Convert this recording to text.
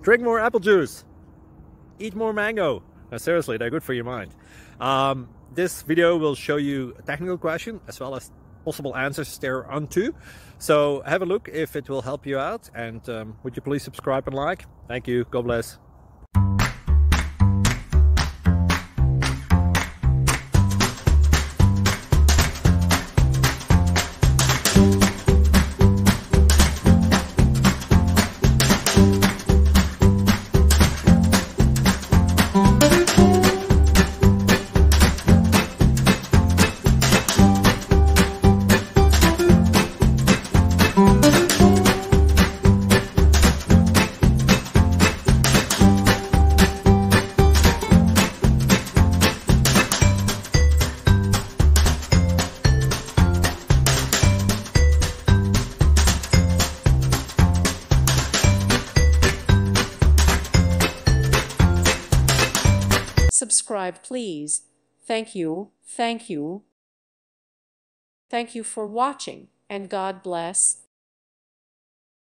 Drink more apple juice. Eat more mango. No, seriously, they're good for your mind. This video will show you a technical question as well as possible answers thereunto. So have a look if it will help you out, and would you please subscribe and like? Thank you. God bless. Subscribe, please. Thank you. Thank you. Thank you for watching, and God bless.